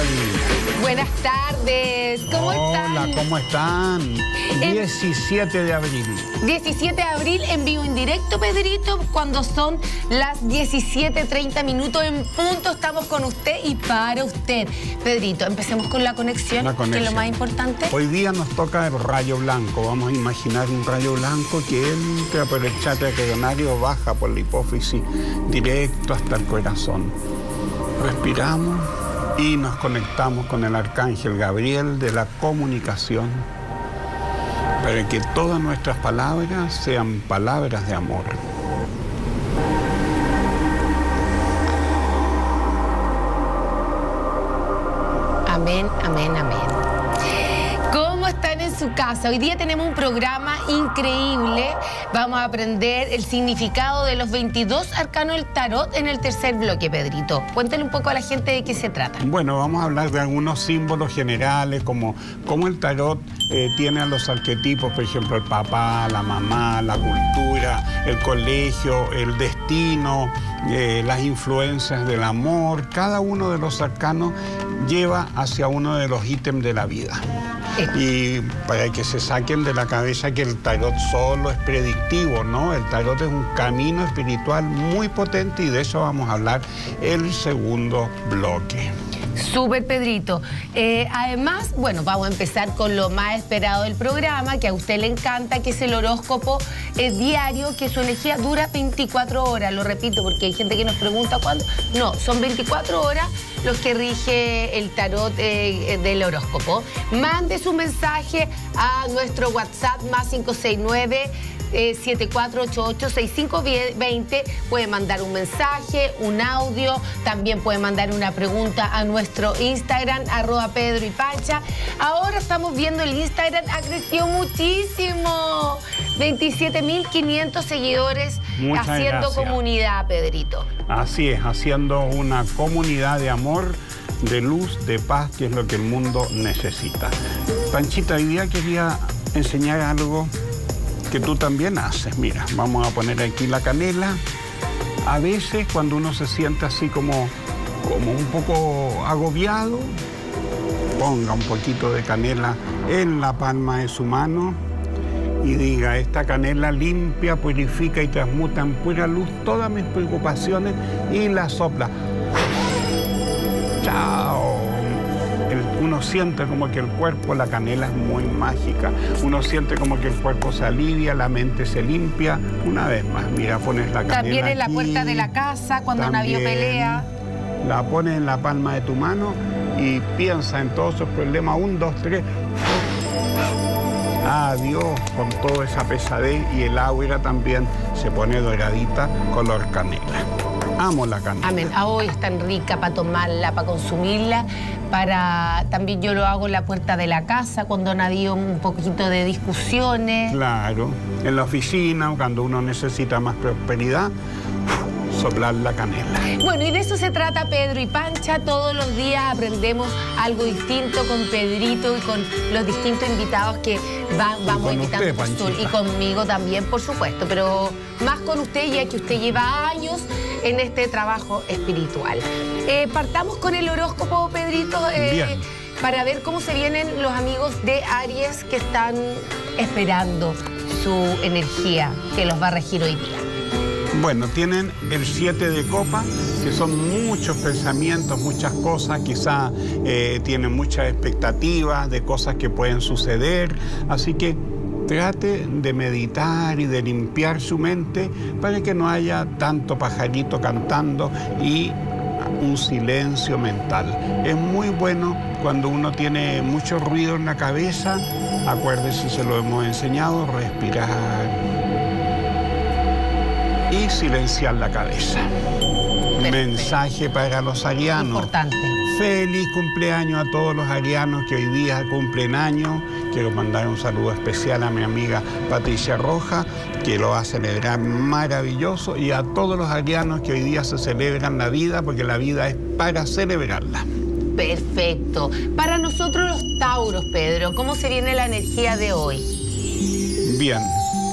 Buenas tardes, ¿cómo están? Hola, ¿cómo están? 17 de abril. 17 de abril en vivo en directo, Pedrito, cuando son las 17:30 minutos en punto, estamos con usted y para usted. Pedrito, empecemos con la conexión, que es lo más importante. Hoy día nos toca el rayo blanco. Vamos a imaginar un rayo blanco que entra por el chakra coronario, baja por la hipófisis, directo hasta el corazón. Respiramos y nos conectamos con el arcángel Gabriel de la comunicación para que todas nuestras palabras sean palabras de amor. Amén, amén, amén. ¿Cómo están en su casa? Hoy día tenemos un programa increíble. Vamos a aprender el significado de los 22 arcanos del tarot en el tercer bloque, Pedrito. Cuéntale un poco a la gente de qué se trata. Bueno, vamos a hablar de algunos símbolos generales, como el tarot tiene a los arquetipos, por ejemplo, el papá, la mamá, la cultura, el colegio, el destino, las influencias del amor. Cada uno de los arcanos lleva hacia uno de los ítems de la vida. Y para que se saquen de la cabeza que el tarot solo es predictivo, ¿no? El tarot es un camino espiritual muy potente y de eso vamos a hablar el segundo bloque. Súper, Pedrito. Además, bueno, vamos a empezar con lo más esperado del programa, que a usted le encanta, que es el horóscopo diario, que su energía dura 24 horas. Lo repito, porque hay gente que nos pregunta cuándo. No, son 24 horas los que rige el tarot del horóscopo. Mande su mensaje a nuestro WhatsApp más 569 7488-6520. Puede mandar un mensaje, un audio, también puede mandar una pregunta a nuestro Instagram, @PedroYPancha. Ahora estamos viendo el Instagram, ha crecido muchísimo. 27.500 seguidores. Muchas haciendo gracias. Comunidad, Pedrito. Así es, haciendo una comunidad de amor, de luz, de paz, que es lo que el mundo necesita. Panchita, hoy día quería enseñar algo que tú también haces. Mira, vamos a poner aquí la canela. A veces cuando uno se siente así como un poco agobiado, ponga un poquito de canela en la palma de su mano y diga: esta canela limpia, purifica y transmuta en pura luz todas mis preocupaciones, y la sopla. ¡Chao! Uno siente como que el cuerpo, la canela es muy mágica. Uno siente como que el cuerpo se alivia, la mente se limpia. Una vez más, mira, pones la canela También en la aquí, puerta de la casa, cuando un avión pelea. La pones en la palma de tu mano y piensa en todos esos problemas. 1, 2, 3. Adiós con toda esa pesadez, y el aura también se pone doradita, color canela. Amo la canela. Amén. Hoy es tan rica para tomarla, para consumirla. También yo lo hago en la puerta de la casa, cuando han habido un poquito de discusiones. Claro. En la oficina, cuando uno necesita más prosperidad, soplar la canela. Bueno, y de eso se trata Pedro y Pancha. Todos los días aprendemos algo distinto con Pedrito y con los distintos invitados que vamos invitando por Zoom. Y conmigo también, por supuesto, pero más con usted, ya que usted lleva años en este trabajo espiritual. Partamos con el horóscopo, Pedrito, para ver cómo se vienen los amigos de Aries que están esperando su energía que los va a regir hoy día. Bueno, tienen el 7 de copa, que son muchos pensamientos, muchas cosas, quizá tienen muchas expectativas de cosas que pueden suceder, así que trate de meditar y de limpiar su mente para que no haya tanto pajarito cantando y un silencio mental. Es muy bueno cuando uno tiene mucho ruido en la cabeza, acuérdese, se lo hemos enseñado, respirar y silenciar la cabeza. Perfecto. Mensaje para los arianos. Importante. Feliz cumpleaños a todos los arianos que hoy día cumplen años. Quiero mandar un saludo especial a mi amiga Patricia Roja, que lo va a celebrar maravilloso, y a todos los arianos que hoy día se celebran la vida, porque la vida es para celebrarla. Perfecto. Para nosotros los Tauros, Pedro, ¿cómo se viene la energía de hoy? Bien.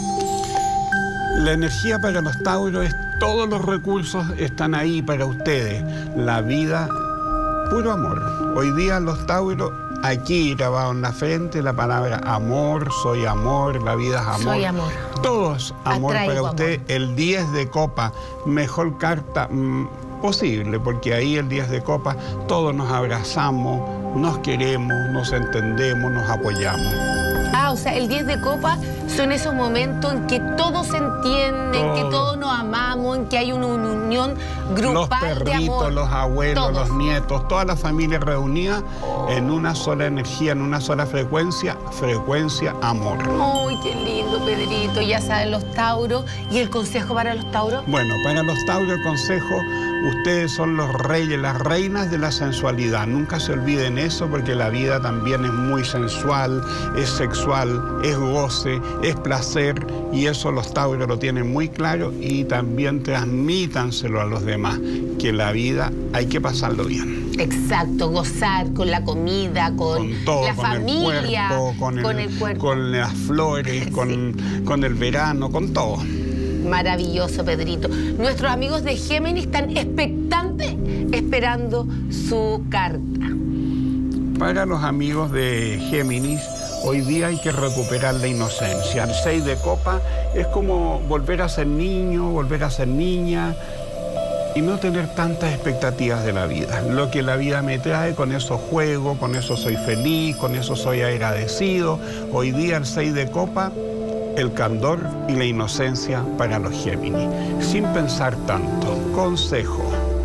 La energía para los Tauros es: todos los recursos están ahí para ustedes. La vida puro amor. Hoy día los tauros, aquí grabado en la frente la palabra amor, soy amor, la vida es amor. Soy amor. Todo es amor. Atraigo para usted. amor. El 10 de copa, mejor carta posible, porque ahí el 10 de copa todos nos abrazamos, nos queremos, nos entendemos, nos apoyamos. Ah, o sea, el 10 de copa son esos momentos en que todos se entienden, que todos nos amamos, en que hay una unión grupal los perritos, de amor. los abuelos, todos. los nietos, toda la familia reunida en una sola energía, en una sola frecuencia, amor. ¡Ay, qué lindo, Pedrito! Ya saben los tauros. ¿Y el consejo para los tauros? Bueno, para los tauros el consejo, ustedes son los reyes, las reinas de la sensualidad. Nunca se olviden eso, porque la vida también es muy sensual, es sexual, es goce, es placer, y eso los tauros lo tienen muy claro, y también transmítanselo a los demás, que la vida hay que pasarlo bien. Exacto, gozar con la comida, con todo, la familia, con el cuerpo, con las flores, Sí. con el verano, con todo. Maravilloso, Pedrito. Nuestros amigos de Géminis están expectantes esperando su carta. Para los amigos de Géminis, hoy día hay que recuperar la inocencia. El 6 de copa es como volver a ser niño, volver a ser niña, y no tener tantas expectativas de la vida. Lo que la vida me trae, con eso juego, con eso soy feliz, con eso soy agradecido. Hoy día el 6 de copa, el candor y la inocencia para los Géminis. Sin pensar tanto. Consejo.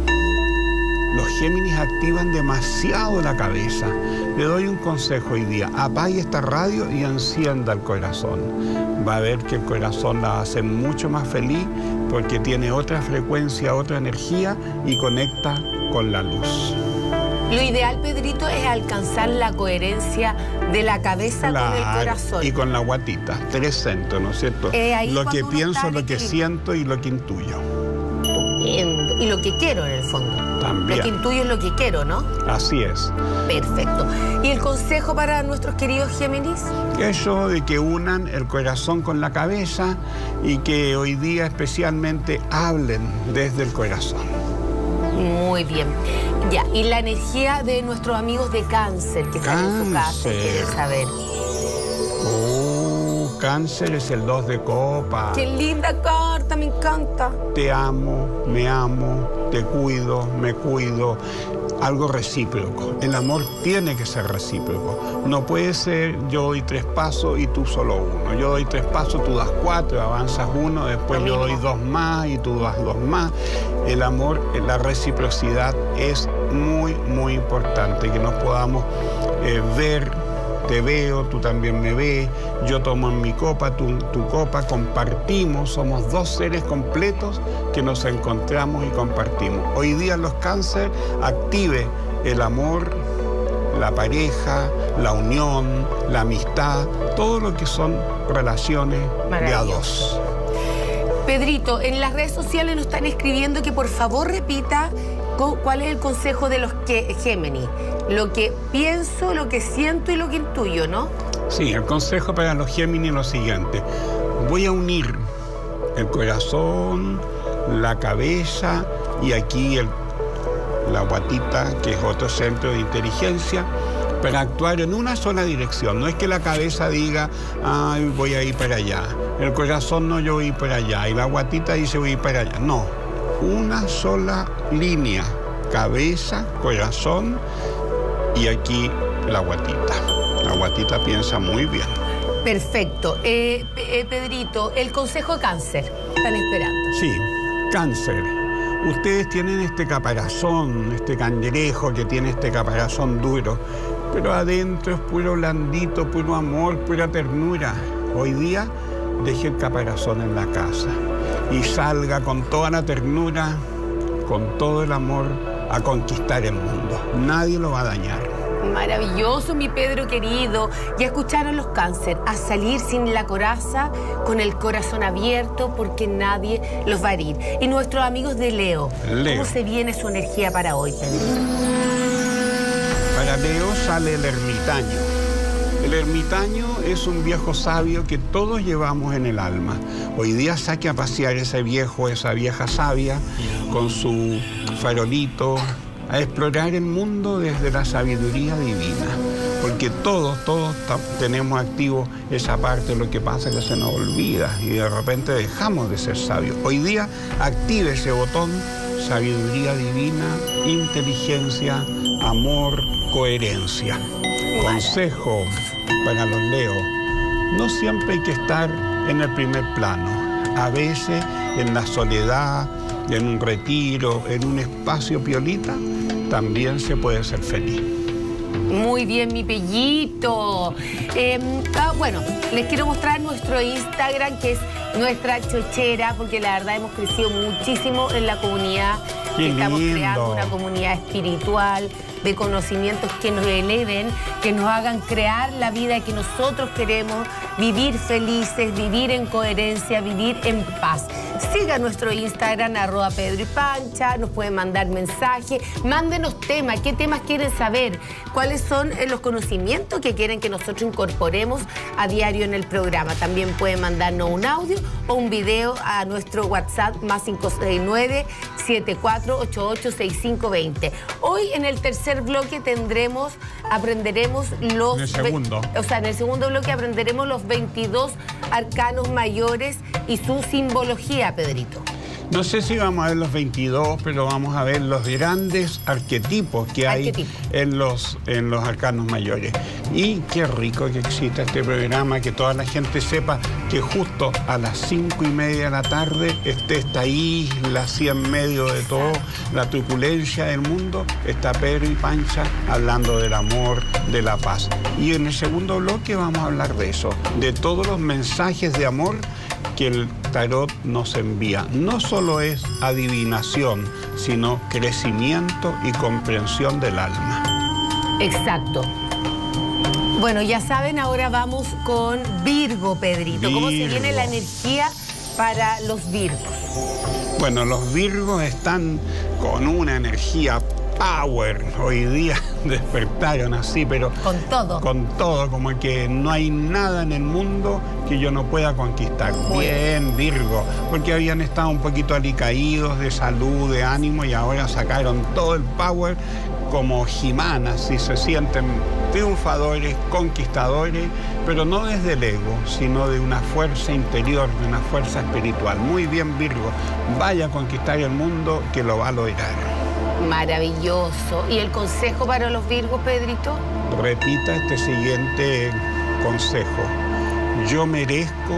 Los Géminis activan demasiado la cabeza. Le doy un consejo hoy día. Apague esta radio y encienda el corazón. Va a ver que el corazón la va a hacer mucho más feliz, porque tiene otra frecuencia, otra energía, y conecta con la luz. Lo ideal, Pedrito, es alcanzar la coherencia de la cabeza con el corazón. Y con la guatita. 3 centros, ¿no es cierto? Lo que pienso, lo que siento y lo que intuyo. Y lo que quiero, en el fondo. También. Lo que intuyo es lo que quiero, ¿no? Así es. Perfecto. ¿Y el consejo para nuestros queridos Géminis? Eso de que unan el corazón con la cabeza, y que hoy día especialmente hablen desde el corazón. Muy bien. Ya, y la energía de nuestros amigos de Cáncer, que están en su casa, quieren saber. Cáncer es el 2 de copa. ¡Qué linda carta! Me encanta. Te amo, te cuido, me cuido. Algo recíproco. El amor tiene que ser recíproco. No puede ser yo doy 3 pasos y tú solo 1. Yo doy 3 pasos, tú das 4, avanzas 1, después yo doy 2 más y tú das 2 más. El amor, la reciprocidad es muy, muy importante. Que nos podamos ver. Te veo, tú también me ves, yo tomo en mi copa, tu copa, compartimos, somos 2 seres completos que nos encontramos y compartimos. Hoy día los Cáncer, active el amor, la pareja, la unión, la amistad, todo lo que son relaciones de a 2. Pedrito, en las redes sociales nos están escribiendo que por favor repita cuál es el consejo de los Géminis. Lo que pienso, lo que siento y lo que intuyo, ¿no? Sí, el consejo para los Géminis es lo siguiente. Voy a unir el corazón, la cabeza y aquí la guatita, que es otro centro de inteligencia, para actuar en una sola dirección. No es que la cabeza diga, ay, voy a ir para allá. El corazón no, yo voy a ir para allá. Y la guatita dice, voy a ir para allá. No, una sola línea. Cabeza, corazón y aquí la guatita. La guatita piensa muy bien. Perfecto. Pedrito, el consejo de Cáncer. Están esperando. Sí, Cáncer. Ustedes tienen este caparazón, este cangrejo que tiene este caparazón duro, pero adentro es puro blandito, puro amor, pura ternura. Hoy día deje el caparazón en la casa y salga con toda la ternura, con todo el amor, a conquistar el mundo. Nadie lo va a dañar. Maravilloso, mi Pedro querido. Ya escucharon los Cáncer, a salir sin la coraza, con el corazón abierto, porque nadie los va a herir. Y nuestros amigos de Leo, ¿cómo se viene su energía para hoy, Pedro? Para Leo sale el ermitaño. El ermitaño es un viejo sabio que todos llevamos en el alma. Hoy día saque a pasear ese viejo, esa vieja sabia, con su farolito, a explorar el mundo desde la sabiduría divina, porque todos tenemos activo esa parte. Lo que pasa es que se nos olvida y de repente dejamos de ser sabios. Hoy día active ese botón: sabiduría divina, inteligencia, amor, coherencia. Consejo para los Leo: no siempre hay que estar en el primer plano. A veces en la soledad, en un retiro, en un espacio piolita, también se puede ser feliz. Muy bien, mi Pellito. Bueno, les quiero mostrar nuestro Instagram, que es nuestra chochera, porque la verdad hemos crecido muchísimo en la comunidad. Estamos creando una comunidad espiritual, de conocimientos que nos eleven, que nos hagan crear la vida que nosotros queremos, vivir felices, vivir en coherencia, vivir en paz. Siga nuestro Instagram, @PedroYPancha, nos pueden mandar mensajes, mándenos temas, qué temas quieren saber, cuáles son los conocimientos que quieren que nosotros incorporemos a diario en el programa. También pueden mandarnos un audio o un video a nuestro WhatsApp +569 74886520. Hoy en el tercer bloque aprenderemos los... En el segundo. En el segundo bloque aprenderemos los 22 arcanos mayores y su simbología, Pedrito. No sé si vamos a ver los 22, pero vamos a ver los grandes arquetipos que hay en los arcanos mayores. Y qué rico que exista este programa, que toda la gente sepa que justo a las 5:30 de la tarde esté esta isla así en medio de toda la turbulencia del mundo, está Pedro y Pancha hablando del amor, de la paz. Y en el segundo bloque vamos a hablar de eso, de todos los mensajes de amor que el tarot nos envía. No solo es adivinación, sino crecimiento y comprensión del alma. Exacto. Bueno, ya saben, ahora vamos con Virgo, Pedrito. ¿Cómo se viene la energía para los Virgos? Bueno, los Virgos están con una energía power. Hoy día despertaron así, pero... Con todo. Con todo, como que no hay nada en el mundo que yo no pueda conquistar. Bien, Virgo, porque habían estado un poquito alicaídos de salud, de ánimo, y ahora sacaron todo el power como Jimanas, y se sienten triunfadores, conquistadores, pero no desde el ego, sino de una fuerza interior, de una fuerza espiritual. Muy bien, Virgo, vaya a conquistar el mundo, que lo va a lograr. Maravilloso. ¿Y el consejo para los Virgos, Pedrito? Repita este siguiente consejo: yo merezco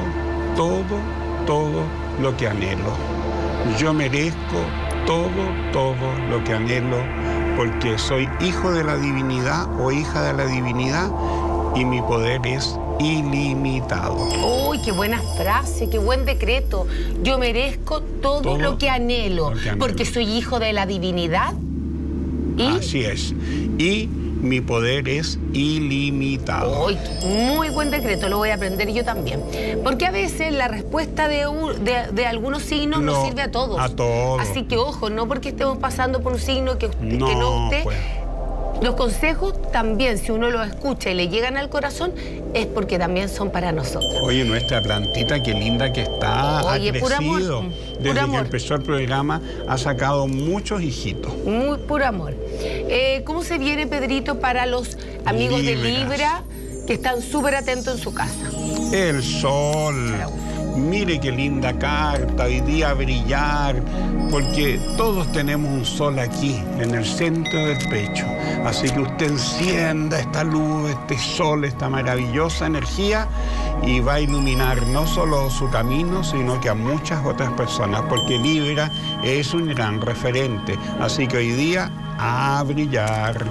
todo lo que anhelo. Yo merezco todo lo que anhelo, porque soy hijo de la divinidad o hija de la divinidad, y mi poder es ilimitado. Uy, qué buena frase, qué buen decreto. Yo merezco todo lo que anhelo, porque soy hijo de la divinidad. ¿Y? Así es. Y mi poder es ilimitado. Uy, muy buen decreto, lo voy a aprender yo también. Porque a veces la respuesta de algunos signos nos sirve a todos. A todos. Así que ojo, no porque estemos pasando por un signo que no usted... Pues. Los consejos también, si uno los escucha y le llegan al corazón, es porque también son para nosotros. Oye, nuestra plantita, qué linda que está. Oye, ha crecido. Puro amor. Desde que empezó el programa, ha sacado muchos hijitos. Muy puro amor. ¿Cómo se viene, Pedrito, para los amigos de Libra que están súper atentos en su casa? El sol. Mire qué linda carta, hoy día brillar, porque todos tenemos un sol aquí, en el centro del pecho. Así que usted encienda esta luz, este sol, esta maravillosa energía, y va a iluminar no solo su camino, sino que a muchas otras personas, porque Libra es un gran referente. Así que hoy día, a brillar.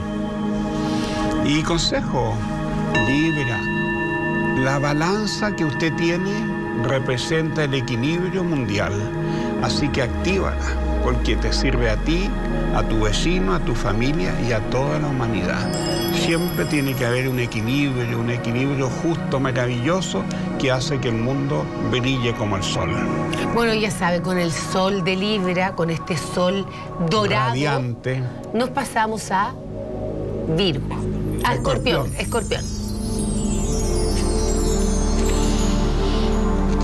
Y consejo, Libra, la balanza que usted tiene representa el equilibrio mundial, así que actívala, porque te sirve a ti, a tu vecino, a tu familia y a toda la humanidad. Siempre tiene que haber un equilibrio justo, maravilloso, que hace que el mundo brille como el sol. Bueno, ya sabe, con el sol de Libra, con este sol dorado, radiante, nos pasamos a Virgo, a Escorpión.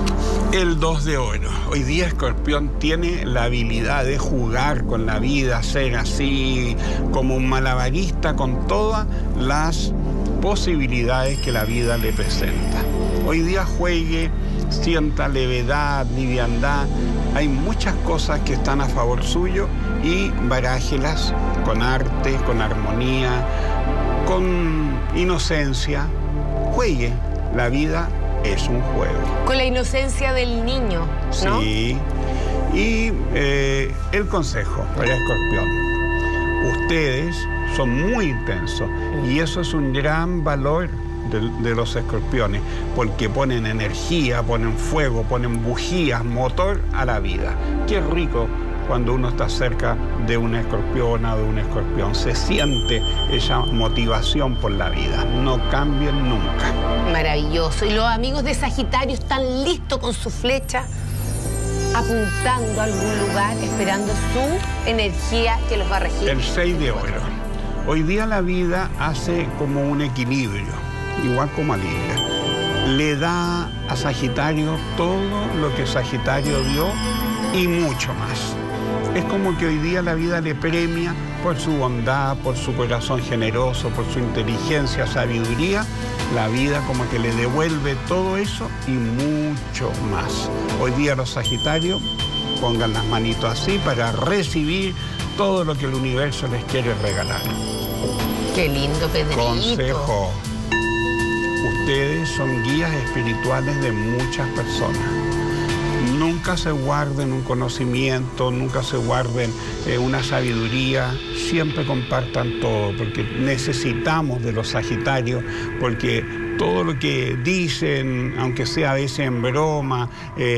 El 2 de oro. Hoy día Escorpión tiene la habilidad de jugar con la vida, ser así como un malabarista con todas las posibilidades que la vida le presenta. Hoy día juegue, sienta levedad, liviandad. Hay muchas cosas que están a favor suyo y barájelas con arte, con armonía, con inocencia. Juegue. La vida es un juego. Con la inocencia del niño, ¿no? Sí. Y el consejo para Escorpión. Ustedes son muy intensos y eso es un gran valor de los escorpiones, porque ponen energía, ponen fuego, ponen bujías, motor a la vida. Qué rico cuando uno está cerca de una escorpiona o de un escorpión. Se siente esa motivación por la vida. No cambien nunca. Maravilloso. Y los amigos de Sagitario están listos con su flecha, apuntando a algún lugar, esperando su energía que los va a regir. El 6 de oro. Hoy día la vida hace como un equilibrio, igual como a Libra. Le da a Sagitario todo lo que Sagitario dio y mucho más. Es como que hoy día la vida le premia por su bondad, por su corazón generoso, por su inteligencia, sabiduría. La vida como que le devuelve todo eso y mucho más. Hoy día los Sagitarios pongan las manitos así para recibir todo lo que el universo les quiere regalar. Qué lindo, Pedrito. Consejo. Ustedes son guías espirituales de muchas personas. Nunca se guarden un conocimiento, nunca se guarden una sabiduría, siempre compartan todo, porque necesitamos de los Sagitarios, porque todo lo que dicen, aunque sea a veces en broma,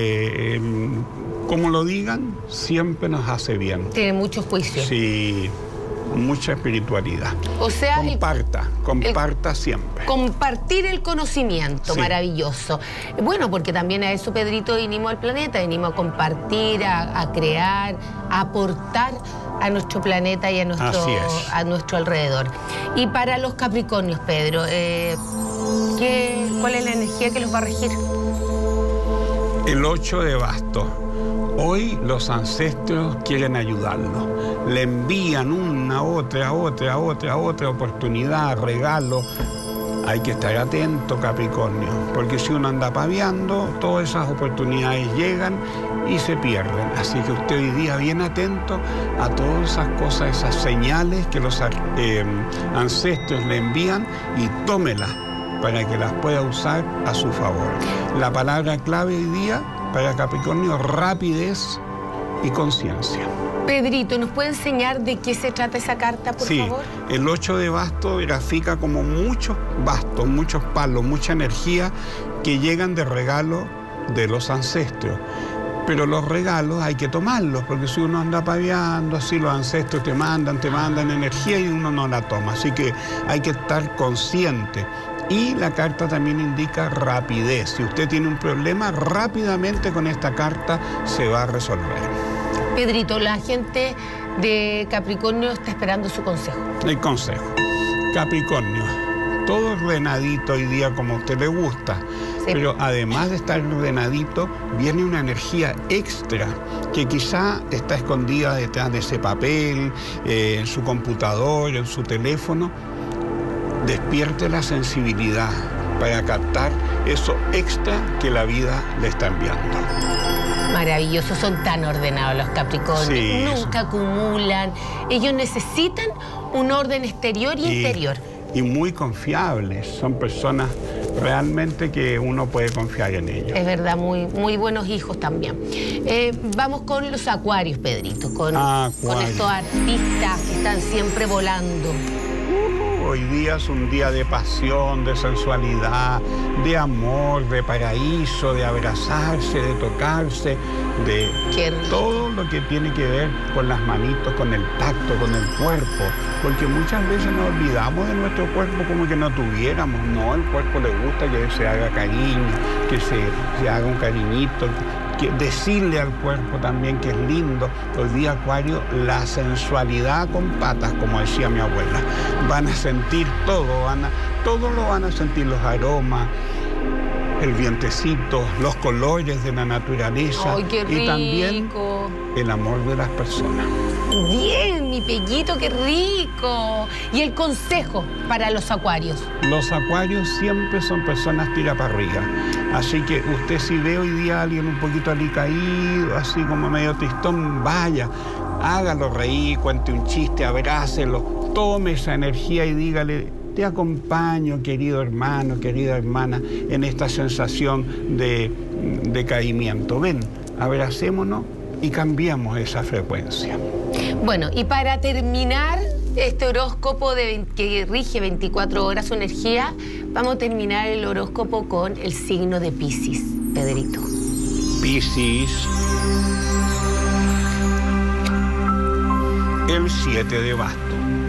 como lo digan, siempre nos hace bien. Tiene mucho juicio. Sí, mucha espiritualidad. O sea, comparta siempre. Compartir el conocimiento, sí. Maravilloso. Bueno, porque también a eso, Pedrito, vinimos al planeta, venimos a compartir, a crear, a aportar a nuestro planeta y a nuestro alrededor. Y para los Capricornios, Pedro, ¿cuál es la energía que los va a regir? El 8 de bastos. Hoy los ancestros quieren ayudarlos. Le envían una, otra oportunidad, regalo. Hay que estar atento, Capricornio, porque si uno anda paviando, todas esas oportunidades llegan y se pierden. Así que usted hoy día bien atento a todas esas cosas, esas señales que los ancestros le envían y tómelas para que las pueda usar a su favor. La palabra clave hoy día para Capricornio, rapidez y conciencia. Pedrito, ¿nos puede enseñar de qué se trata esa carta, por favor? Sí, el 8 de bastos grafica como muchos bastos, muchos palos, mucha energía que llegan de regalo de los ancestros. Pero los regalos hay que tomarlos, porque si uno anda paviando, así los ancestros te mandan energía y uno no la toma. Así que hay que estar consciente. Y la carta también indica rapidez. Si usted tiene un problema, rápidamente con esta carta se va a resolver. Pedrito, la gente de Capricornio está esperando su consejo. El consejo. Capricornio, todo ordenadito hoy día como a usted le gusta. Sí. Pero además de estar ordenadito, viene una energía extra que quizá está escondida detrás de ese papel, en su computador, en su teléfono. Despierte la sensibilidad para captar eso extra que la vida le está enviando. Maravilloso, son tan ordenados los Capricornios, sí, nunca acumulan. Ellos necesitan un orden exterior y interior. Y muy confiables, son personas realmente que uno puede confiar en ellos. Es verdad, muy buenos hijos también. Vamos con los Acuarios, Pedrito, con estos artistas que están siempre volando. Hoy día es un día de pasión, de sensualidad, de amor, de paraíso, de abrazarse, de tocarse, de todo lo que tiene que ver con las manitos, con el tacto, con el cuerpo. Porque muchas veces nos olvidamos de nuestro cuerpo como que no tuviéramos. No, el cuerpo le gusta que se haga cariño, que se haga un cariñito. Decirle al cuerpo también que es lindo. Hoy día, Acuario, la sensualidad con patas, como decía mi abuela. Van a sentir todo, todo lo van a sentir, los aromas, el vientecito, los colores de la naturaleza. ¡Ay, qué rico! Y también el amor de las personas. Bien, mi Pellito, qué rico. Y el consejo para los acuarios. Los acuarios siempre son personas tira para arriba. Así que usted si ve hoy día a alguien un poquito alicaído, así como medio tristón, vaya, hágalo reír, cuente un chiste, abrácelo, tome esa energía y dígale: te acompaño, querido hermano, querida hermana, en esta sensación de decaimiento. Ven, abracémonos y cambiamos esa frecuencia. Bueno, y para terminar este horóscopo que rige 24 horas su energía, vamos a terminar el horóscopo con el signo de Piscis, Pedrito. Piscis, el 7 de bastos.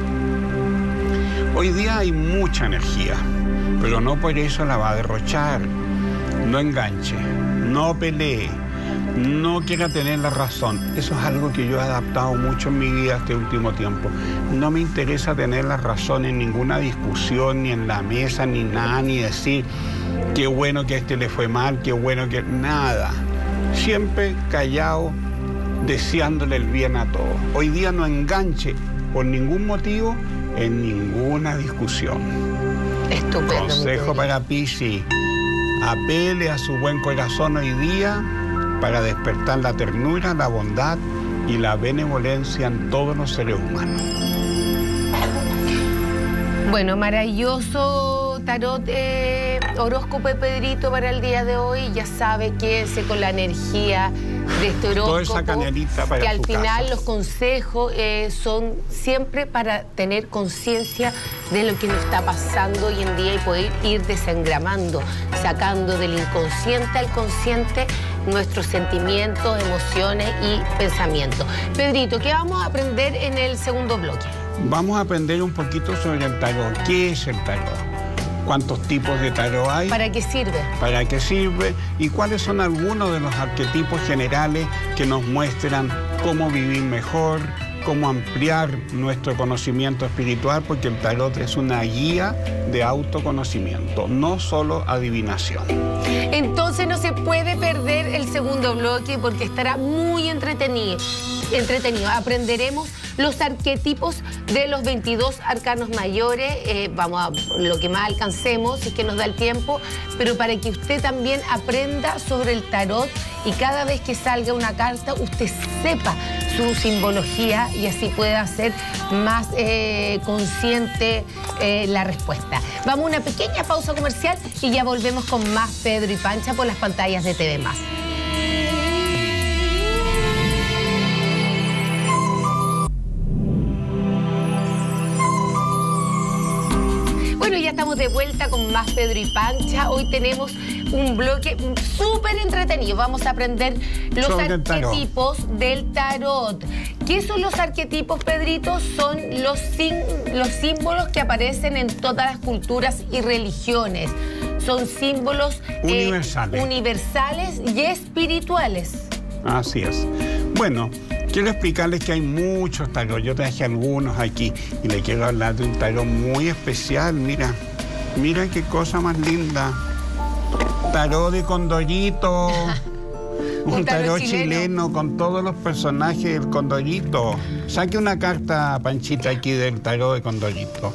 Hoy día hay mucha energía, pero no por eso la va a derrochar. No enganche, no pelee, no quiera tener la razón. Eso es algo que yo he adaptado mucho en mi vida este último tiempo. No me interesa tener la razón en ninguna discusión, ni en la mesa, ni nada, ni decir qué bueno que a este le fue mal, qué bueno que... Nada. Siempre callado, deseándole el bien a todos. Hoy día no enganche por ningún motivo en ninguna discusión. Estupendo. Consejo para Piscis: apele a su buen corazón hoy día para despertar la ternura, la bondad y la benevolencia en todos los seres humanos. Bueno, maravilloso tarot, horóscopo de Pedrito para el día de hoy. Ya sabe, quédese con la energía de este horóscopo. Toda esa canelita para que al final casa. Los consejos son siempre para tener conciencia de lo que nos está pasando hoy en día y poder ir desengramando, sacando del inconsciente al consciente nuestros sentimientos, emociones y pensamientos. Pedrito, ¿qué vamos a aprender en el segundo bloque? Vamos a aprender un poquito sobre el tarot. ¿Qué es el tarot? ¿Cuántos tipos de tarot hay? ¿Para qué sirve? ¿Para qué sirve? ¿Y cuáles son algunos de los arquetipos generales que nos muestran cómo vivir mejor, cómo ampliar nuestro conocimiento espiritual? Porque el tarot es una guía de autoconocimiento, no solo adivinación. Entonces no se puede perder el segundo bloque porque estará muy entretenido. Aprenderemos los arquetipos de los 22 arcanos mayores. Vamos a lo que más alcancemos, si es que nos da el tiempo, pero para que usted también aprenda sobre el tarot y cada vez que salga una carta usted sepa su simbología y así pueda hacer más consciente la respuesta. Vamos a una pequeña pausa comercial y ya volvemos con más Pedro y Pancha por las pantallas de TV+. Bueno, ya estamos de vuelta con más Pedro y Pancha. Hoy tenemos un bloque súper entretenido. Vamos a aprender los arquetipos del tarot. ¿Qué son los arquetipos, Pedrito? Son los símbolos que aparecen en todas las culturas y religiones. Son símbolos universales y espirituales. Así es. Bueno, quiero explicarles que hay muchos tarot. Yo traje algunos aquí y le quiero hablar de un tarot muy especial. Mira, mira qué cosa más linda. Tarot de Condorito. Un tarot chileno con todos los personajes del Condorito. Saque una carta, Panchita, aquí del tarot de Condorito.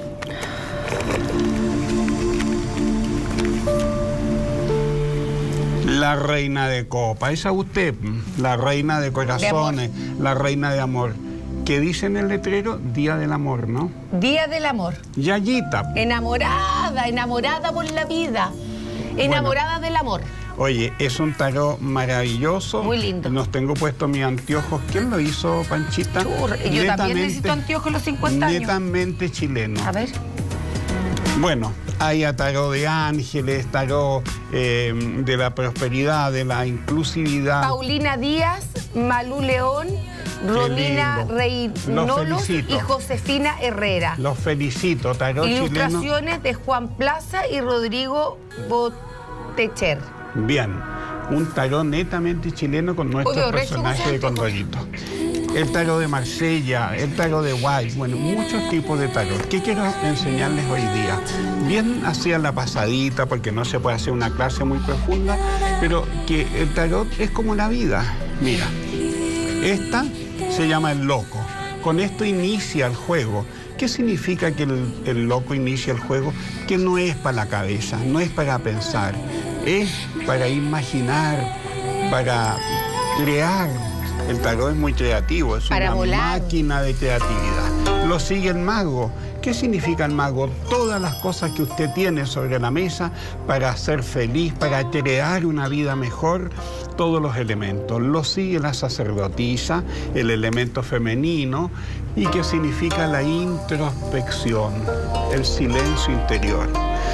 La reina de copa, esa usted, la reina de corazones, la reina de amor. ¿Qué dice en el letrero? Día del amor, ¿no? Día del amor. Yayita. Enamorada, enamorada por la vida, enamorada del amor. Oye, es un tarot maravilloso. Muy lindo. Nos tengo puestos mis anteojos. ¿Quién lo hizo, Panchita? Yo también necesito anteojos a los 50 años. Netamente chileno. A ver. Bueno, hay tarot de ángeles, tarot de la prosperidad, de la inclusividad. Paulina Díaz, Malú León, Romina Reynolos y Josefina Herrera. Los felicito, tarot Ilustraciones chileno. de Juan Plaza y Rodrigo Botecher. Bien, un tarot netamente chileno con nuestros personajes de Condorito. el tarot de Marsella, el tarot de White, bueno, muchos tipos de tarot. ¿Qué quiero enseñarles hoy día? Bien hacía la pasadita, porque no se puede hacer una clase muy profunda, pero que el tarot es como la vida. Mira, esta se llama el loco. Con esto inicia el juego. ¿Qué significa que el loco inicia el juego? Que no es para la cabeza, no es para pensar, es para imaginar, para crear. El tarot es muy creativo, es una máquina de creatividad. Lo sigue el mago. ¿Qué significa el mago? Todas las cosas que usted tiene sobre la mesa para ser feliz, para crear una vida mejor, todos los elementos. Lo sigue la sacerdotisa, el elemento femenino, y que significa la introspección, el silencio interior.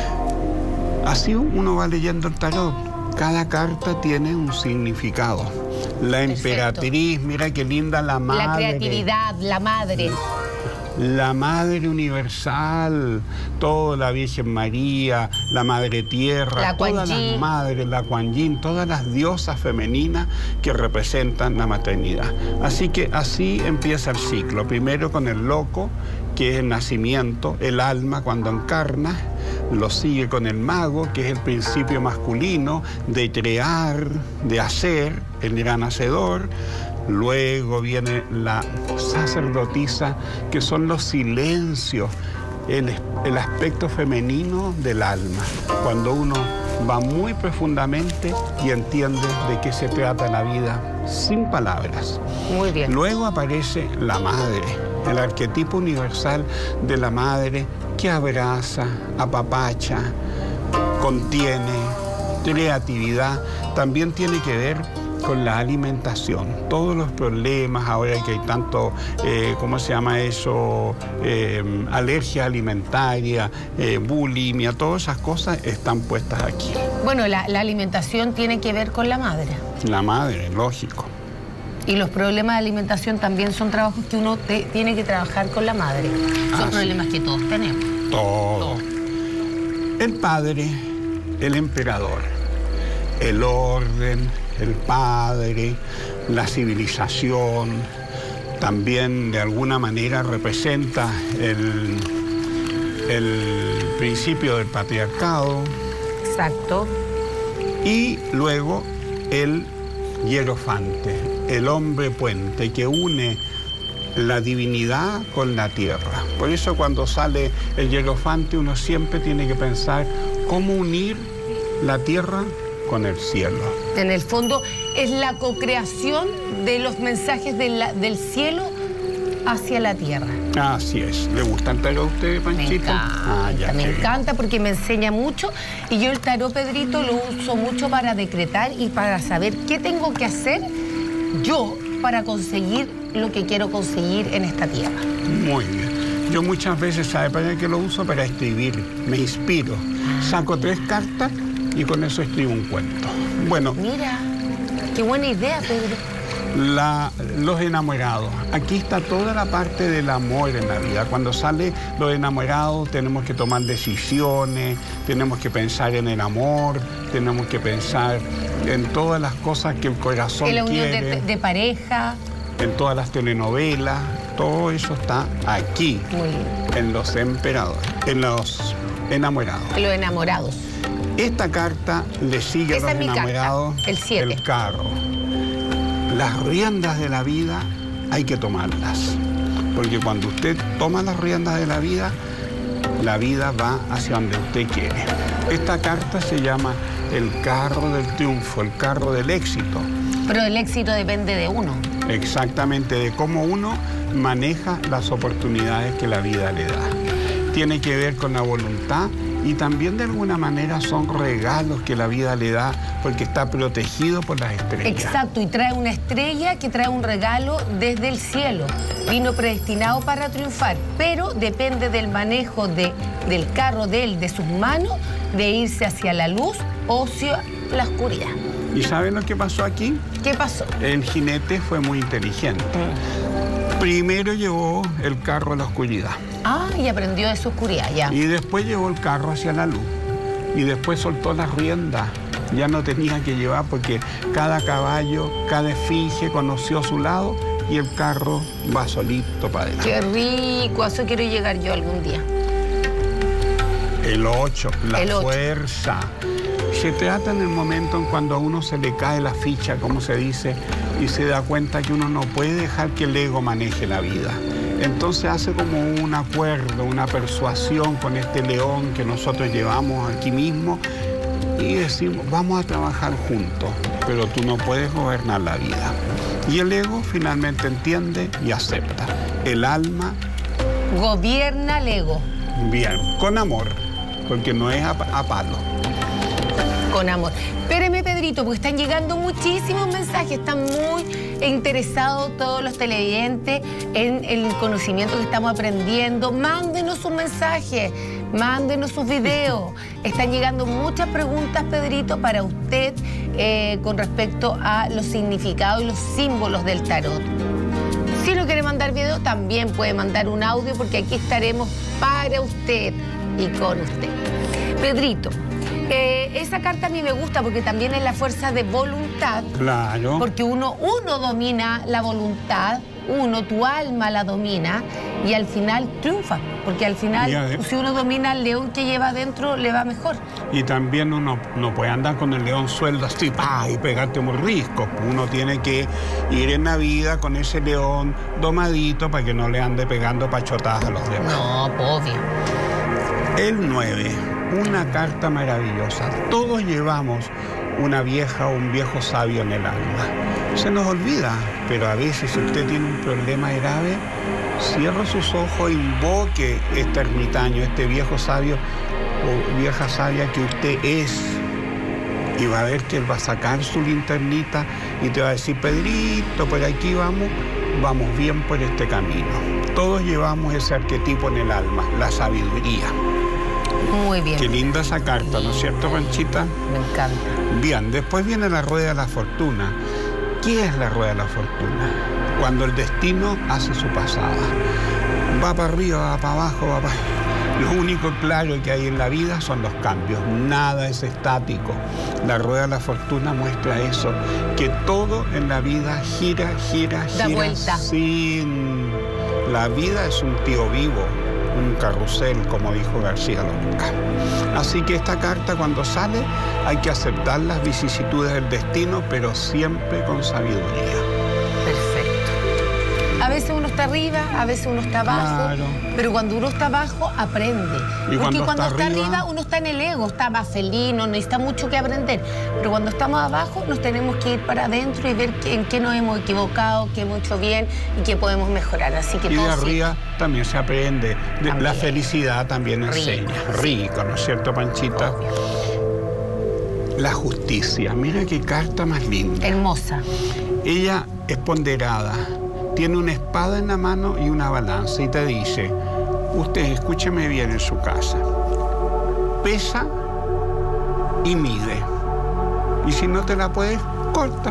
Así uno va leyendo el tarot. Cada carta tiene un significado. La emperatriz, mira qué linda la madre. La creatividad, la madre. La Madre Universal, toda la Virgen María, la Madre Tierra, todas las madres, la Kuan Yin, todas las diosas femeninas que representan la maternidad. Así que así empieza el ciclo. Primero con el loco, que es el nacimiento, el alma cuando encarna. Lo sigue con el mago, que es el principio masculino de crear, de hacer, el gran hacedor. Luego viene la sacerdotisa, que son los silencios, el aspecto femenino del alma. Cuando uno va muy profundamente y entiende de qué se trata la vida sin palabras. Muy bien. Luego aparece la madre, el arquetipo universal de la madre que abraza, apapacha, contiene, creatividad. También tiene que ver con la alimentación. Todos los problemas, ahora que hay tanto, ¿cómo se llama eso? Alergia alimentaria, bulimia, todas esas cosas están puestas aquí. Bueno, la alimentación tiene que ver con la madre. La madre, lógico. Y los problemas de alimentación también son trabajos que uno tiene que trabajar con la madre. Son problemas que todos tenemos. Todo. El padre, el emperador, el orden, el padre, la civilización, también de alguna manera representa el principio del patriarcado. Exacto. Y luego el hierofante, el hombre puente que une la divinidad con la tierra. Por eso cuando sale el hierofante uno siempre tiene que pensar cómo unir la tierra con el cielo. En el fondo es la co-creación de los mensajes del cielo hacia la tierra. Así es. ¿Le gusta el tarot a usted, Panchito? Me encanta porque me enseña mucho, y yo el tarot, Pedrito, lo uso mucho para decretar y para saber qué tengo que hacer yo para conseguir lo que quiero conseguir en esta tierra. Muy bien. Yo muchas veces, ¿sabe para qué lo uso? Para escribir. Me inspiro. Saco 3 cartas y con eso escribo un cuento. Bueno. Mira, qué buena idea, Pedro. Los enamorados. Aquí está toda la parte del amor en la vida. Cuando sale los enamorados tenemos que tomar decisiones, tenemos que pensar en el amor, tenemos que pensar en todas las cosas que el corazón quiere. En la unión de pareja. En todas las telenovelas. Todo eso está aquí. Muy bien. En los emperadores, en los enamorados. En los enamorados. Esta carta le sigue a los enamorados. El 7. El carro. Las riendas de la vida hay que tomarlas, porque cuando usted toma las riendas de la vida va hacia donde usted quiere. Esta carta se llama el carro del triunfo, el carro del éxito. Pero el éxito depende de uno. Exactamente, de cómo uno maneja las oportunidades que la vida le da. Tiene que ver con la voluntad y también de alguna manera son regalos que la vida le da porque está protegido por las estrellas. Exacto, y trae una estrella que trae un regalo desde el cielo. Vino predestinado para triunfar, pero depende del manejo del carro de él, de sus manos, de irse hacia la luz o hacia la oscuridad. ¿Y saben lo que pasó aquí? ¿Qué pasó? El jinete fue muy inteligente. Primero llevó el carro a la oscuridad. Ah, y aprendió de su oscuridad, ya. Y después llevó el carro hacia la luz. Y después soltó las riendas. Ya no tenía que llevar porque cada caballo, cada esfinge conoció su lado y el carro va solito para adelante. ¡Qué rico! A eso quiero llegar yo algún día. El 8, la fuerza. Se trata en el momento en cuando a uno se le cae la ficha, como se dice, y se da cuenta que uno no puede dejar que el ego maneje la vida. Entonces hace como un acuerdo, una persuasión con este león que nosotros llevamos aquí mismo y decimos, vamos a trabajar juntos, pero tú no puedes gobernar la vida. Y el ego finalmente entiende y acepta. El alma gobierna el ego. Bien, con amor, porque no es a palo. Con amor. Espéreme, Pedrito, porque están llegando muchísimos mensajes. Están muy interesados todos los televidentes en el conocimiento que estamos aprendiendo. Mándenos sus mensajes, mándenos sus videos. Están llegando muchas preguntas, Pedrito, para usted con respecto a los significados y los símbolos del tarot. Si no quiere mandar video, también puede mandar un audio, porque aquí estaremos para usted y con usted. Pedrito, esa carta a mí me gusta porque también es la fuerza de voluntad. Claro. Porque uno domina la voluntad, tu alma la domina y al final triunfa. Porque al final, si uno domina al león que lleva adentro, le va mejor. Y también uno no puede andar con el león sueldo así, y pegarte un risco. Uno tiene que ir en la vida con ese león domadito para que no le ande pegando pachotadas a los demás. No, obvio. El 9. Una carta maravillosa. Todos llevamos una vieja o un viejo sabio en el alma. Se nos olvida, pero a veces si usted tiene un problema grave, cierre sus ojos, invoque este ermitaño, este viejo sabio o vieja sabia que usted es. Y va a ver que él va a sacar su linternita y te va a decir, Pedrito, por aquí vamos bien por este camino. Todos llevamos ese arquetipo en el alma, la sabiduría. Muy bien. Qué linda esa carta, ¿no es cierto, Panchita? Me encanta. Bien, después viene la rueda de la fortuna. ¿Qué es la rueda de la fortuna? Cuando el destino hace su pasada. Va para arriba, va para abajo, va para... Lo único claro que hay en la vida son los cambios. Nada es estático. La rueda de la fortuna muestra eso, que todo en la vida gira. Da vuelta. La vida es un tío vivo, un carrusel, como dijo García Lorca. Así que esta carta, cuando sale, hay que aceptar las vicisitudes del destino, pero siempre con sabiduría. Perfecto. A veces uno está arriba, a veces uno está abajo, claro. Pero cuando uno está abajo, aprende. Porque cuando está arriba, uno está en el ego, está más feliz, no necesita mucho que aprender. Pero cuando estamos abajo, nos tenemos que ir para adentro y ver en qué nos hemos equivocado, qué hemos hecho bien y qué podemos mejorar. Así que y todo de arriba también se aprende. La felicidad también enseña. Rico, ¿no es cierto, Panchita? Obvio. La justicia. Mira qué carta más linda. Hermosa. Ella es ponderada. Tiene una espada en la mano y una balanza y te dice, usted escúcheme bien en su casa, pesa y mide, y si no te la puedes, corta,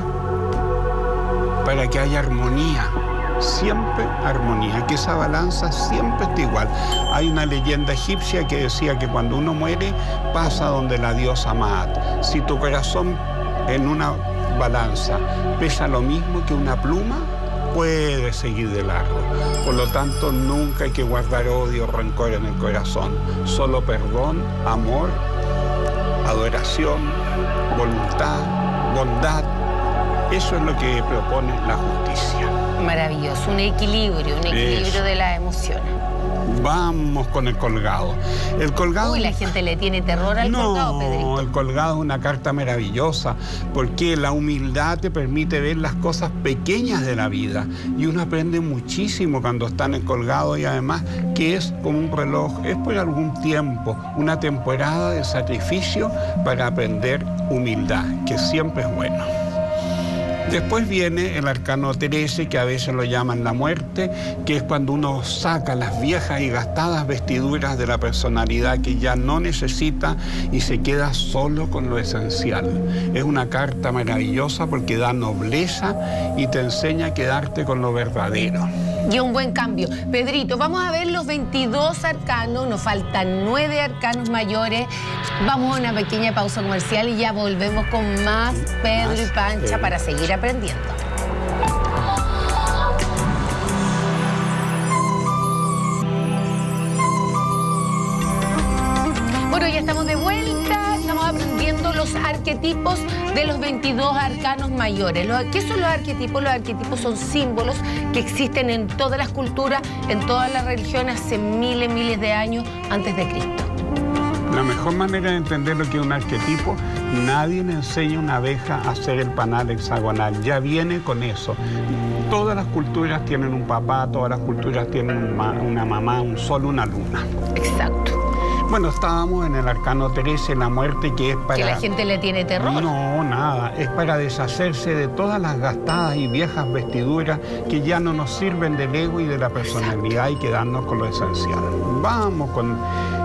para que haya armonía, siempre armonía, que esa balanza siempre esté igual. Hay una leyenda egipcia que decía que cuando uno muere pasa donde la diosa Maat. Si tu corazón en una balanza pesa lo mismo que una pluma, puede seguir de largo. Por lo tanto, nunca hay que guardar odio o rencor en el corazón. Solo perdón, amor, adoración, voluntad, bondad. Eso es lo que propone la justicia. Maravilloso, un equilibrio de las emociones. Vamos con el colgado. El colgado... Uy, la gente le tiene terror al colgado, Pedrito. No, el colgado es una carta maravillosa porque la humildad te permite ver las cosas pequeñas de la vida y uno aprende muchísimo cuando está en el colgado y además que es como un reloj, es por algún tiempo, una temporada de sacrificio para aprender humildad, que siempre es bueno. Después viene el arcano 13, que a veces lo llaman la muerte, que es cuando uno saca las viejas y gastadas vestiduras de la personalidad que ya no necesita y se queda solo con lo esencial. Es una carta maravillosa porque da nobleza y te enseña a quedarte con lo verdadero. Y un buen cambio. Pedrito, vamos a ver los 22 arcanos, nos faltan 9 arcanos mayores. Vamos a una pequeña pausa comercial y ya volvemos con más Pedro y Pancha para seguir aprendiendo. Bueno, ya estamos de vuelta, estamos aprendiendo los arquetipos de los 22 arcanos mayores. ¿Qué son los arquetipos? Los arquetipos son símbolos que existen en todas las culturas, en todas las religiones, hace miles de años antes de Cristo. La mejor manera de entender lo que es un arquetipo, nadie le enseña a una abeja a hacer el panal hexagonal, ya viene con eso. Todas las culturas tienen un papá, todas las culturas tienen una mamá, un sol, una luna. Exacto. Bueno, estábamos en el arcano 13, la muerte, que es para... ¿Que la gente le tiene terror? No, nada. Es para deshacerse de todas las gastadas y viejas vestiduras que ya no nos sirven del ego y de la personalidad. Exacto. Y quedarnos con lo esencial. Vamos con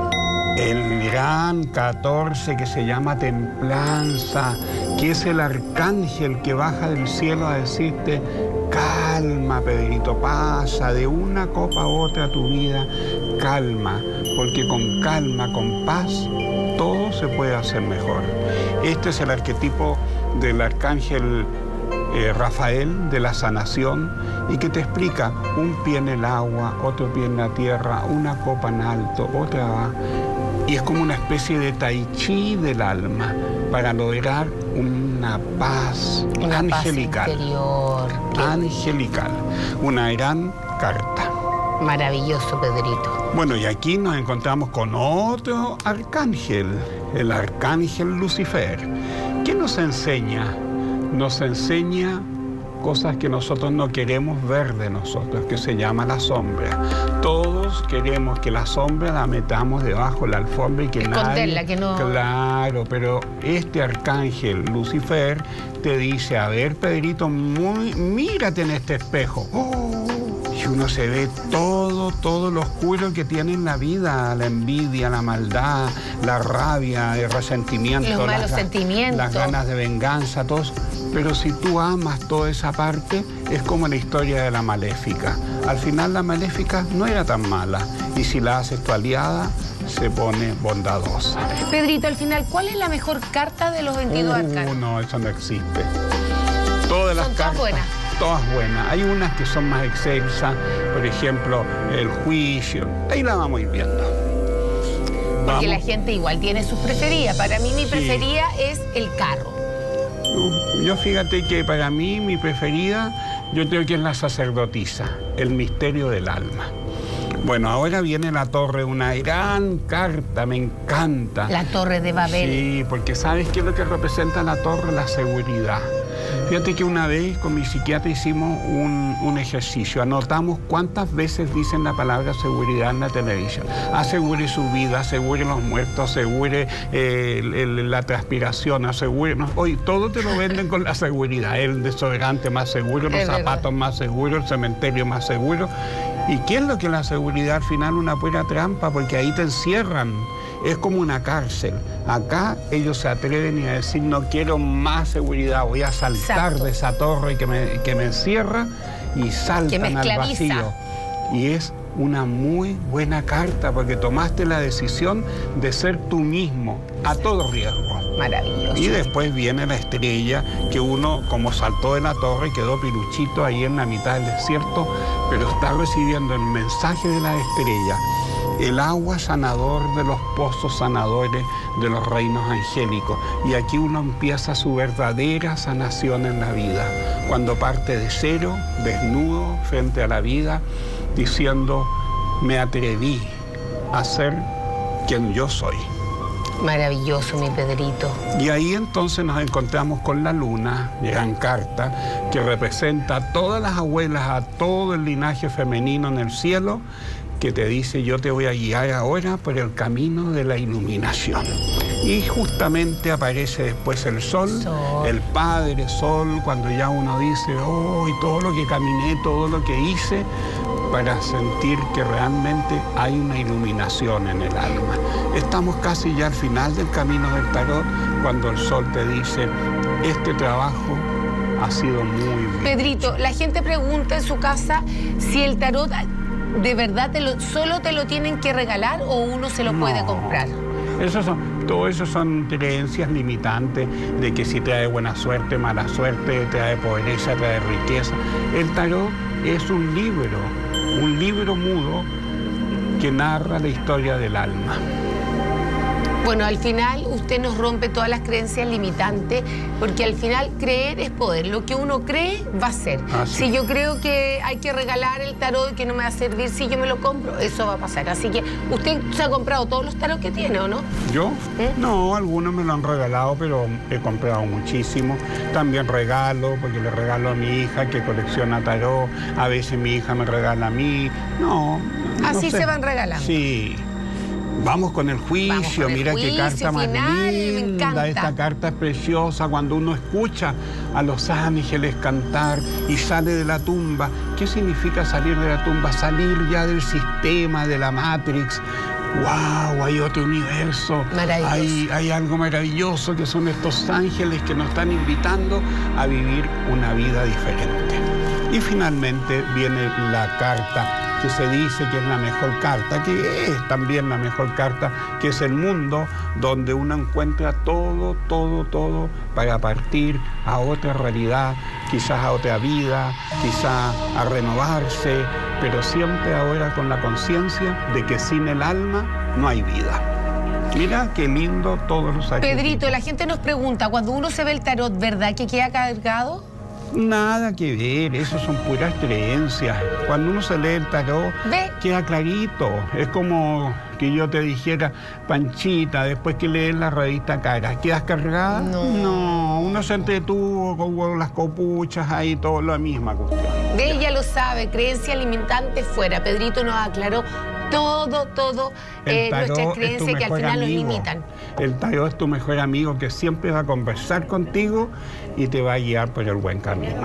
el gran 14, que se llama templanza, que es el arcángel que baja del cielo a decirte: calma, Pedrito, pasa de una copa a otra tu vida, calma, porque con calma, con paz, todo se puede hacer mejor. Este es el arquetipo del arcángel Rafael, de la sanación, y que te explica: un pie en el agua, otro pie en la tierra, una copa en alto, otra va. Y es como una especie de tai chi del alma para lograr una paz angelical. Paz interior. Angelical. Una gran carta. Maravilloso, Pedrito. Bueno, y aquí nos encontramos con otro arcángel, el arcángel Lucifer. ¿Qué nos enseña? Nos enseña cosas que nosotros no queremos ver de nosotros, que se llama la sombra. Todos queremos que la sombra la metamos debajo de la alfombra y que esconderla, que no... Claro, pero este arcángel Lucifer te dice: a ver, Pedrito, mírate en este espejo. Y uno se ve todo lo oscuro que tiene en la vida: la envidia, la maldad, la rabia, el resentimiento, los malos sentimientos, las ganas de venganza, todos. Pero si tú amas toda esa parte, es como la historia de la maléfica. Al final la maléfica no era tan mala, y si la haces tu aliada, se pone bondadosa. Pedrito, al final, ¿cuál es la mejor carta de los 22 arcanos? No, eso no existe. Todas las cartas, todas buenas. Todas buenas. Hay unas que son más excelsas, por ejemplo, el juicio. Ahí la vamos a ir viendo. Porque la gente igual tiene sus preferidas. Para mí mi preferida es el carro. Yo fíjate que para mí mi preferida, yo creo que es la sacerdotisa, el misterio del alma. Bueno, ahora viene la torre, una gran carta, me encanta. La torre de Babel. Sí, porque ¿sabes qué es lo que representa la torre? La seguridad. Fíjate que una vez con mi psiquiatra hicimos un ejercicio, anotamos cuántas veces dicen la palabra seguridad en la televisión. Asegure su vida, asegure los muertos, asegure la transpiración, asegure... No, hoy todo te lo venden con la seguridad, el desodorante más seguro, los zapatos más seguros, el cementerio más seguro. ¿Y qué es lo que es la seguridad? Al final una pura trampa, porque ahí te encierran. Es como una cárcel. Acá ellos se atreven a decir: no quiero más seguridad, voy a saltar de esa torre que me encierra, y saltan al vacío. Y es una muy buena carta, porque tomaste la decisión de ser tú mismo, a todo riesgo. Maravilloso. Y después viene la estrella, que uno, como saltó de la torre, quedó piruchito ahí en la mitad del desierto, pero está recibiendo el mensaje de la estrella. El agua sanador de los pozos sanadores de los reinos angélicos. Y aquí uno empieza su verdadera sanación en la vida, cuando parte de cero, desnudo, frente a la vida, diciendo: me atreví a ser quien yo soy. Maravilloso, mi Pedrito. Y ahí entonces nos encontramos con la luna, gran carta, que representa a todas las abuelas, a todo el linaje femenino en el cielo, que te dice: yo te voy a guiar ahora por el camino de la iluminación. Y justamente aparece después el sol, el Padre Sol, cuando ya uno dice: oh, y todo lo que caminé, todo lo que hice, para sentir que realmente hay una iluminación en el alma. Estamos casi ya al final del camino del tarot, cuando el sol te dice: este trabajo ha sido muy bien. Pedrito, la gente pregunta en su casa si el tarot de verdad solo te lo tienen que regalar o uno se lo puede comprar. Todo eso son creencias limitantes de que si trae buena suerte, mala suerte, trae pobreza, trae riqueza. El tarot es un libro mudo que narra la historia del alma. Bueno, al final usted nos rompe todas las creencias limitantes, porque al final creer es poder. Lo que uno cree va a ser. Si yo creo que hay que regalar el tarot y que no me va a servir si yo me lo compro, eso va a pasar. Así que usted se ha comprado todos los tarot que tiene, ¿o no? ¿Yo? No, algunos me lo han regalado, pero he comprado muchísimo. También regalo, porque le regalo a mi hija que colecciona tarot. A veces mi hija me regala a mí. No. Así se van regalando. Sí. Vamos con el juicio, mira qué carta más linda, esta carta es preciosa cuando uno escucha a los ángeles cantar y sale de la tumba. ¿Qué significa salir de la tumba? Salir ya del sistema, de la Matrix. ¡Wow! Hay otro universo. Maravilloso. Hay algo maravilloso que son estos ángeles que nos están invitando a vivir una vida diferente. Y finalmente viene la carta que se dice que es la mejor carta, que es también la mejor carta, que es el mundo, donde uno encuentra todo para partir a otra realidad, quizás a otra vida, quizás a renovarse, pero siempre ahora con la conciencia de que sin el alma no hay vida. Mira qué lindo todos los arquetipos. Pedrito, la gente nos pregunta, cuando uno se ve el tarot, ¿verdad que queda cargado? Nada que ver, eso son puras creencias. Cuando uno se lee el tarot, queda clarito. Es como que yo te dijera, Panchita, después que lees la revista Cara, ¿quedas cargada? No, uno se entretuvo con las copuchas ahí, todo la misma cuestión. Ella lo sabe, creencia limitante fuera. Pedrito nos aclaró todo nuestras creencias que al final nos limitan. El tarot es tu mejor amigo que siempre va a conversar contigo y te va a guiar por el buen camino.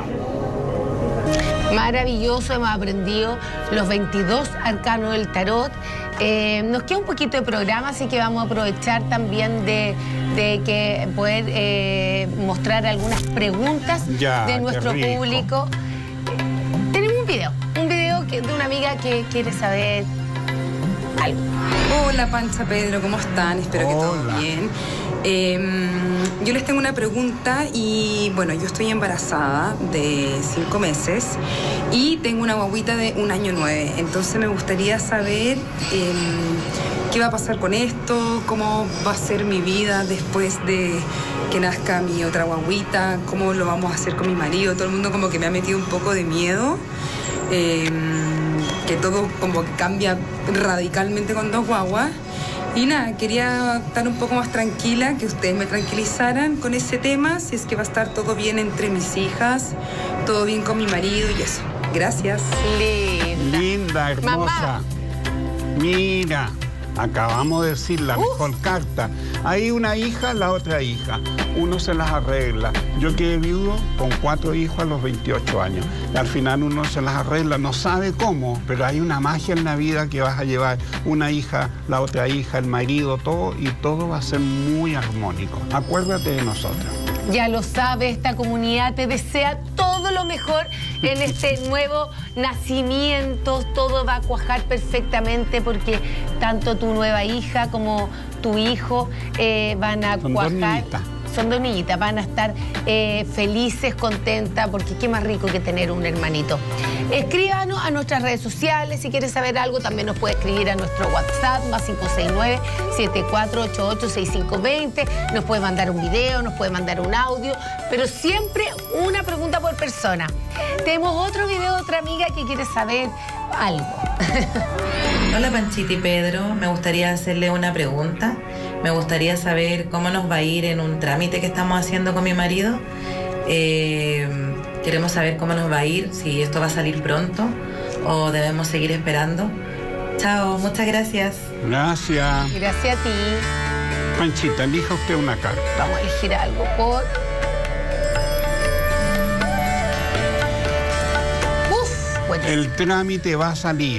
Maravilloso, hemos aprendido los 22 arcanos del tarot. Nos queda un poquito de programa, así que vamos a aprovechar también de que poder mostrar algunas preguntas de nuestro público. Tenemos un video de una amiga que quiere saber algo. Hola Pancha, Pedro, ¿cómo están? Espero que todo bien. Yo les tengo una pregunta y bueno, yo estoy embarazada de 5 meses y tengo una guaguita de 1 año 9. Entonces me gustaría saber qué va a pasar con esto, cómo va a ser mi vida después de que nazca mi otra guaguita, cómo lo vamos a hacer con mi marido. Todo el mundo como que me ha metido un poco de miedo. Que todo como que cambia radicalmente con 2 guaguas. Y nada, quería estar un poco más tranquila, que ustedes me tranquilizaran con ese tema, si es que va a estar todo bien entre mis hijas, todo bien con mi marido y eso. Gracias. Linda, hermosa. Mamá. Mira, acabamos de decir la mejor carta. Hay una hija, la otra hija. Uno se las arregla. Yo quedé viudo con 4 hijos a los 28 años. Y al final uno se las arregla, no sabe cómo, pero hay una magia en la vida que vas a llevar una hija, la otra hija, el marido, todo, y todo va a ser muy armónico. Acuérdate de nosotros. Ya lo sabe, esta comunidad te desea todo lo mejor en este nuevo nacimiento. Todo va a cuajar perfectamente porque tanto tu nueva hija como tu hijo van a cuajar. Son 2 niñitas, van a estar felices, contentas, porque qué más rico que tener un hermanito. Escríbanos a nuestras redes sociales, si quieres saber algo también nos puede escribir a nuestro WhatsApp, más 569-7488-6520, nos puede mandar un video, nos puede mandar un audio, pero siempre una pregunta por persona. Tenemos otro video de otra amiga que quiere saber algo. Hola Panchita y Pedro, me gustaría hacerle una pregunta. Me gustaría saber cómo nos va a ir en un trámite que estamos haciendo con mi marido. Queremos saber cómo nos va a ir, si esto va a salir pronto o debemos seguir esperando. Chao, muchas gracias. Gracias. Gracias a ti. Panchita, elija usted una carta. Vamos a elegir algo por... Bueno. El trámite va a salir.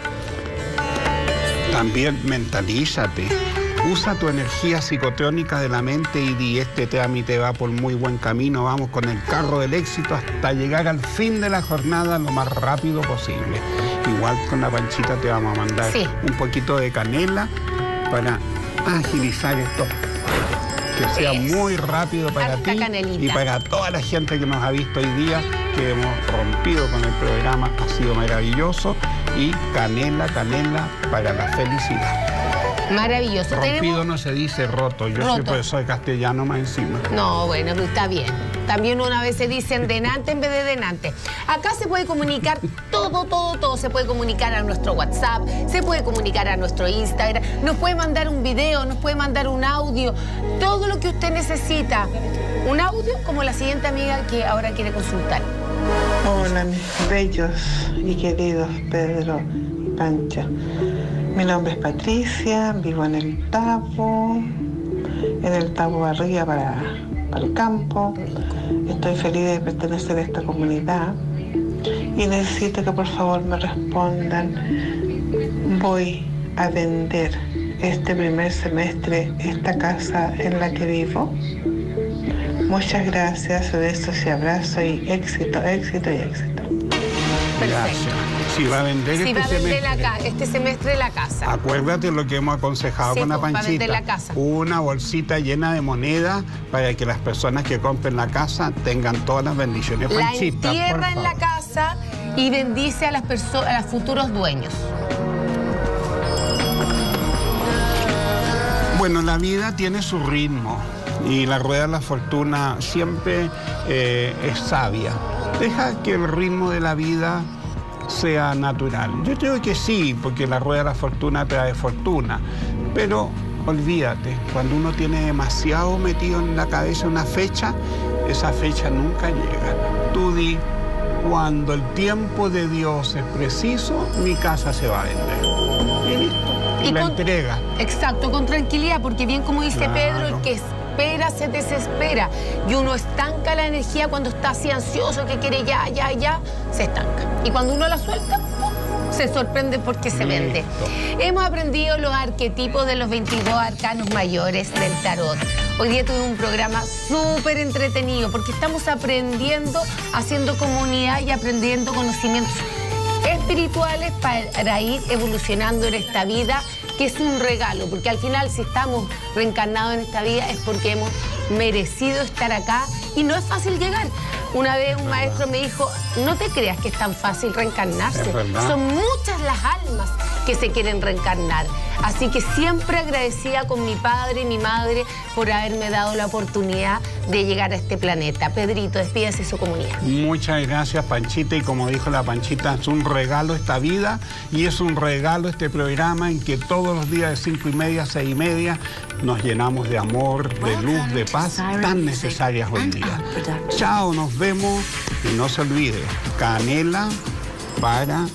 También mentalízate. Usa tu energía psicotrónica de la mente y di, este trámite va por muy buen camino, vamos con el carro del éxito hasta llegar al fin de la jornada lo más rápido posible. Igual con la Panchita te vamos a mandar un poquito de canela para agilizar esto, que sea muy rápido para ti y para toda la gente que nos ha visto hoy día, que hemos rompido con el programa, ha sido maravilloso, y canela para la felicidad. Maravilloso. Rompido no se dice roto. Yo soy castellano más encima. No, bueno, pero está bien. También una vez se dicen denante en vez de denante. Acá se puede comunicar todo. Se puede comunicar a nuestro WhatsApp, se puede comunicar a nuestro Instagram, nos puede mandar un video, nos puede mandar un audio, todo lo que usted necesita. Un audio como la siguiente amiga que ahora quiere consultar. Hola, mis bellos y queridos Pedro y Pancha. Mi nombre es Patricia, vivo en el Tabo arriba para el campo. Estoy feliz de pertenecer a esta comunidad y necesito que por favor me respondan. Voy a vender este primer semestre esta casa en la que vivo. Muchas gracias, besos y abrazos y éxito. Perfecto. Si va a vender este semestre la casa. Acuérdate lo que hemos aconsejado con la Panchita. Va a vender la casa. Una bolsita llena de moneda para que las personas que compren la casa tengan todas las bendiciones. Panchita, la entierra en la casa y bendice a los futuros dueños. Bueno, la vida tiene su ritmo y la rueda de la fortuna siempre es sabia. Deja que el ritmo de la vida sea natural. Yo creo que sí, porque la rueda de la fortuna trae fortuna, pero olvídate, cuando uno tiene demasiado metido en la cabeza una fecha, esa fecha nunca llega. Tú di, cuando el tiempo de Dios es preciso, mi casa se va a vender. Y listo. Y la entrega. Exacto, con tranquilidad, porque bien como dice Pedro, el que espera se desespera. Y uno estanca la energía cuando está así ansioso, que quiere ya, se estanca. Y cuando uno la suelta, se sorprende porque se vende. Hemos aprendido los arquetipos de los 22 arcanos mayores del tarot. Hoy día tuve un programa súper entretenido porque estamos aprendiendo, haciendo comunidad y aprendiendo conocimientos espirituales para ir evolucionando en esta vida, que es un regalo, porque al final si estamos reencarnados en esta vida es porque hemos merecido estar acá y no es fácil llegar. Una vez un maestro me dijo, no te creas que es tan fácil reencarnarse, son muchas las almas que se quieren reencarnar. Así que siempre agradecida con mi padre y mi madre por haberme dado la oportunidad de llegar a este planeta. Pedrito, despídase de su comunidad. Muchas gracias, Panchita, y como dijo la Panchita, es un regalo esta vida y es un regalo este programa en que todos los días de 5:30 a 6:30 nos llenamos de amor, de luz, de paz, tan necesarias hoy día. Chao, nos vemos y no se olvide, canela para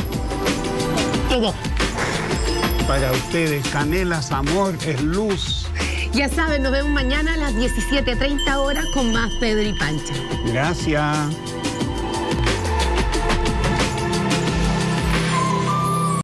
ustedes, canelas, amor, es luz. Ya saben, nos vemos mañana a las 17:30 horas con más Pedro y Pancha. Gracias.